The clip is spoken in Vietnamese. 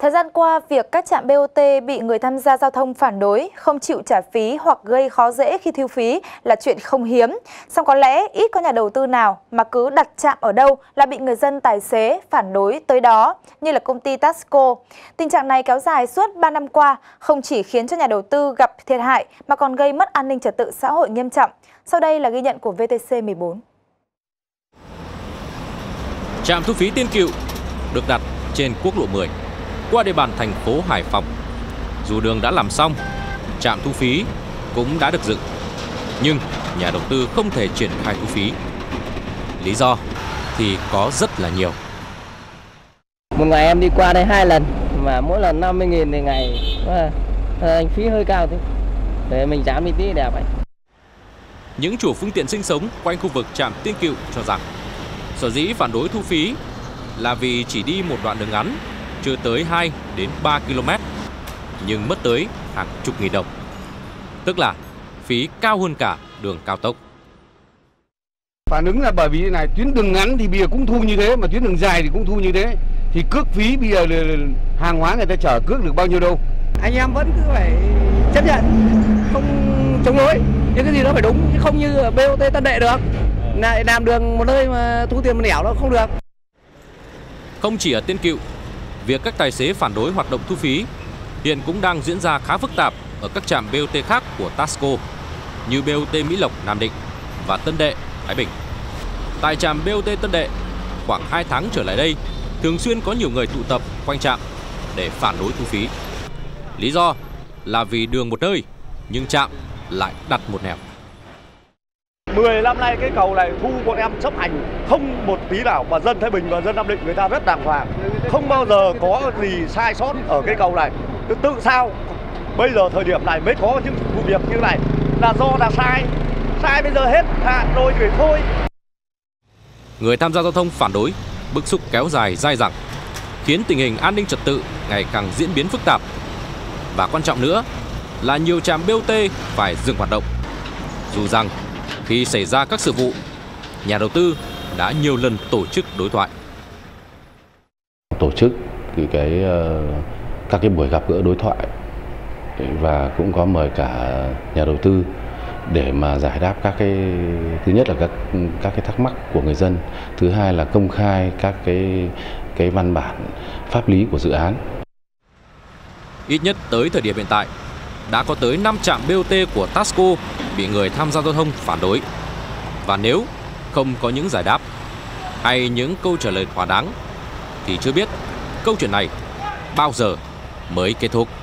Thời gian qua, việc các trạm BOT bị người tham gia giao thông phản đối, không chịu trả phí hoặc gây khó dễ khi thu phí là chuyện không hiếm. Song có lẽ ít có nhà đầu tư nào mà cứ đặt trạm ở đâu là bị người dân tài xế phản đối tới đó, như là công ty Tasco. Tình trạng này kéo dài suốt 3 năm qua, không chỉ khiến cho nhà đầu tư gặp thiệt hại mà còn gây mất an ninh trật tự xã hội nghiêm trọng. Sau đây là ghi nhận của VTC 14. Trạm thu phí Tiên Cựu được đặt trên quốc lộ 10 qua địa bàn thành phố Hải Phòng. Dù đường đã làm xong, trạm thu phí cũng đã được dựng, nhưng nhà đầu tư không thể triển khai thu phí. Lý do thì có rất là nhiều. Một ngày em đi qua đây 2 lần mà mỗi lần 50.000 thì ngày, anh phí hơi cao thế. Để mình giảm đi tí đẹp ấy. Những chủ phương tiện sinh sống quanh khu vực trạm Tiên Cựu cho rằng sở dĩ phản đối thu phí là vì chỉ đi một đoạn đường ngắn, chưa tới 2 đến 3 km, nhưng mất tới hàng chục nghìn đồng. Tức là phí cao hơn cả đường cao tốc. Phản ứng là bởi vì này, tuyến đường ngắn thì bây giờ cũng thu như thế, mà tuyến đường dài thì cũng thu như thế. Thì cước phí bây giờ hàng hóa người ta chở cước được bao nhiêu đâu. Anh em vẫn cứ phải chấp nhận, không chống đối. Những cái gì đó phải đúng, chứ không như BOT Tân Đệ được. Lại làm đường một nơi mà thu tiền một nẻo nó không được. Không chỉ ở Tiên Cựu, việc các tài xế phản đối hoạt động thu phí hiện cũng đang diễn ra khá phức tạp ở các trạm BOT khác của Tasco như BOT Mỹ Lộc Nam Định và Tân Đệ Thái Bình. Tại trạm BOT Tân Đệ, khoảng 2 tháng trở lại đây, thường xuyên có nhiều người tụ tập quanh trạm để phản đối thu phí. Lý do là vì đường một nơi nhưng trạm lại đặt một nẻo. 10 năm nay cái cầu này thu bọn em chấp hành không một tí nào, mà dân Thái Bình và dân Nam Định người ta rất đàng hoàng, không bao giờ có gì sai sót ở cái cầu này. Tự sao bây giờ thời điểm này mới có những vụ việc như này là do là sai bây giờ hết hạn rồi thì thôi. Người tham gia giao thông phản đối, bức xúc kéo dài dai dẳng, khiến tình hình an ninh trật tự ngày càng diễn biến phức tạp. Và quan trọng nữa là nhiều trạm BOT phải dừng hoạt động. Dù rằng khi xảy ra các sự vụ, nhà đầu tư đã nhiều lần tổ chức đối thoại. Tổ chức các cái buổi gặp gỡ đối thoại và cũng có mời cả nhà đầu tư để mà giải đáp các cái, thứ nhất là các cái thắc mắc của người dân, thứ hai là công khai các cái văn bản pháp lý của dự án. Ít nhất tới thời điểm hiện tại, đã có tới 5 trạm BOT của Tasco bị người tham gia giao thông phản đối. Và nếu không có những giải đáp hay những câu trả lời thỏa đáng thì chưa biết câu chuyện này bao giờ mới kết thúc.